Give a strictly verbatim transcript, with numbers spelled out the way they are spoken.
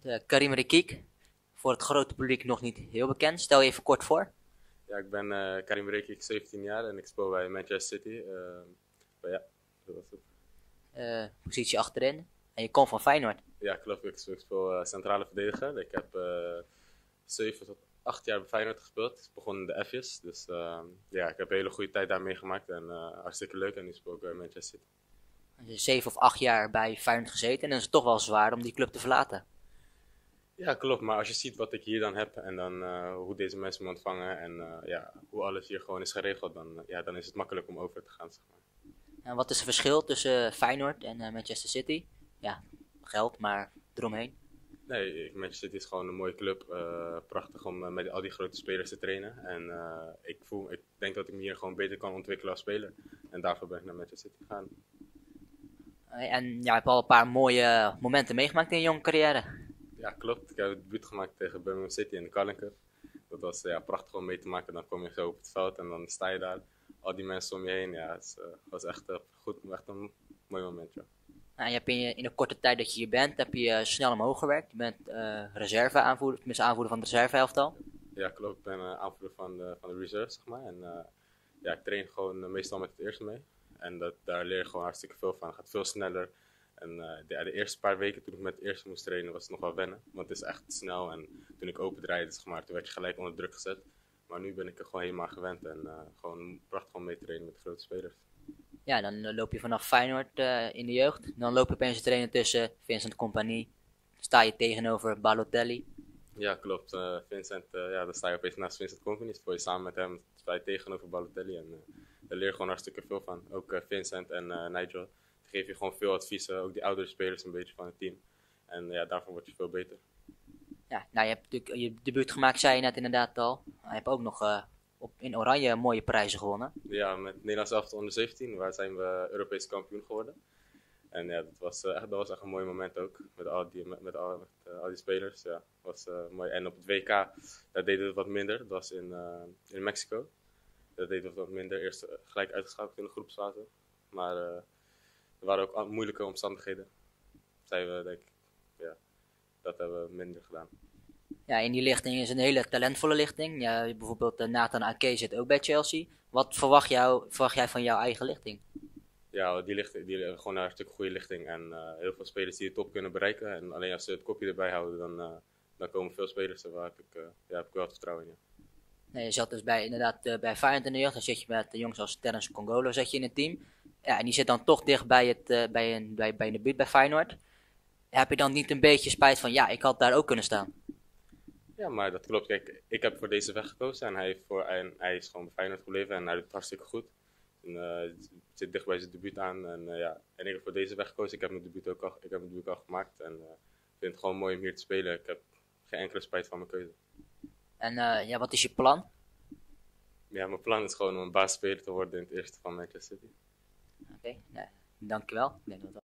Uh, Karim Rekik, voor het grote publiek nog niet heel bekend. Stel je even kort voor. Ja, ik ben uh, Karim Rekik, zeventien jaar en ik speel bij Manchester City. Uh, maar ja, dat was het. Uh, positie achterin. En je komt van Feyenoord. Ja, klopt. Ik speel, ik speel uh, centrale verdediger. Ik heb uh, zeven tot acht jaar bij Feyenoord gespeeld. Ik begon in de F's. Dus uh, ja, ik heb een hele goede tijd daar meegemaakt. En uh, hartstikke leuk. En nu speel ik bij Manchester City. Dus zeven of acht jaar bij Feyenoord gezeten. En dan is het toch wel zwaar om die club te verlaten. Ja, klopt. Maar als je ziet wat ik hier dan heb en dan uh, hoe deze mensen me ontvangen en uh, ja, hoe alles hier gewoon is geregeld, dan, uh, ja, dan is het makkelijk om over te gaan. Zeg maar. En wat is het verschil tussen Feyenoord en uh, Manchester City? Ja, geld, maar eromheen. Nee, Manchester City is gewoon een mooie club. Uh, prachtig om uh, met al die grote spelers te trainen. En uh, ik, voel, ik denk dat ik me hier gewoon beter kan ontwikkelen als speler. En daarvoor ben ik naar Manchester City gegaan. En ja, je hebt al een paar mooie momenten meegemaakt in je jonge carrière. Ja, klopt. Ik heb het debuut gemaakt tegen Birmingham City in de Carling Cup. Dat was ja, prachtig om mee te maken. Dan kom je zo op het veld en dan sta je daar. Al die mensen om je heen. Ja, het uh, was echt, uh, goed, echt een mooi moment. Ja. Nou, je hebt in, je, in de korte tijd dat je hier bent, heb je uh, snel omhoog gewerkt. Je bent uh, reserve-aanvoerder, tenminste aanvoerder van de reservehelftal. Ja, klopt. Ik ben uh, aanvoerder van de, van de reserve, zeg maar. En uh, ja, ik train gewoon uh, meestal met het eerste mee. En dat, daar leer je gewoon hartstikke veel van. Het gaat veel sneller. En uh, de, de eerste paar weken toen ik met het eerste moest trainen was het nog wel wennen. Want het is echt snel en toen ik open draaide, zeg maar, toen werd je gelijk onder druk gezet. Maar nu ben ik er gewoon helemaal gewend en uh, gewoon prachtig om mee te trainen met de grote spelers. Ja, dan uh, loop je vanaf Feyenoord uh, in de jeugd. Dan loop je opeens te trainen tussen Vincent Kompany. Sta je tegenover Balotelli. Ja, klopt. Uh, Vincent, uh, ja, dan sta je opeens naast Vincent Kompany. Speel je samen met hem, sta je tegenover Balotelli. En uh, daar leer je gewoon hartstikke veel van. Ook uh, Vincent en uh, Nigel. Geef je gewoon veel adviezen, ook die oudere spelers een beetje van het team. En ja, daarvan word je veel beter. Ja, nou, je hebt natuurlijk je debuut gemaakt, zei je net inderdaad al. Je hebt ook nog uh, op, in Oranje mooie prijzen gewonnen. Ja, met Nederlands elftal onder zeventien, waar zijn we Europees kampioen geworden. En ja, dat was, uh, echt, dat was echt een mooi moment ook, met al die, met, met al, met, uh, al die spelers. Ja, was uh, mooi. En op het W K, daar deden we het wat minder. Dat was in, uh, in Mexico. Dat deden we wat minder. Eerst uh, gelijk uitgeschakeld in de groepsfase. Maar... Uh, Er waren ook moeilijke omstandigheden. Zijn we, denk ik, ja, dat hebben we minder gedaan. Ja, in die lichting is een hele talentvolle lichting. Ja, bijvoorbeeld uh, Nathan Ake zit ook bij Chelsea. Wat verwacht, jou, verwacht jij van jouw eigen lichting? Ja, die lichting, die hebben gewoon een stuk goede lichting. En uh, heel veel spelers die de top kunnen bereiken. En alleen als ze het kopje erbij houden, dan, uh, dan komen veel spelers. Daar heb ik, uh, ja, heb ik wel het vertrouwen in. Ja. Nee, je zat dus bij, inderdaad uh, bij Feyenoord in de jeugd. Dan zit je met uh, jongens als Terence Congolo zet je in het team. Ja, en die zit dan toch dicht bij, het, uh, bij, een, bij, bij een debuut bij Feyenoord. Heb je dan niet een beetje spijt van, ja, ik had daar ook kunnen staan? Ja, maar dat klopt. Kijk, ik heb voor deze weg gekozen en hij, heeft voor, en hij is gewoon bij Feyenoord gebleven en hij doet het hartstikke goed. En, uh, zit dicht bij zijn debuut aan en, uh, ja. en ik heb voor deze weg gekozen. Ik heb mijn debuut ook al, ik heb mijn debuut al gemaakt en uh, ik vind het gewoon mooi om hier te spelen. Ik heb geen enkele spijt van mijn keuze. En uh, ja, wat is je plan? Ja, mijn plan is gewoon om een basisspeler te worden in het eerste van Manchester City. Oké, okay, nee, dankjewel. Ik denk dat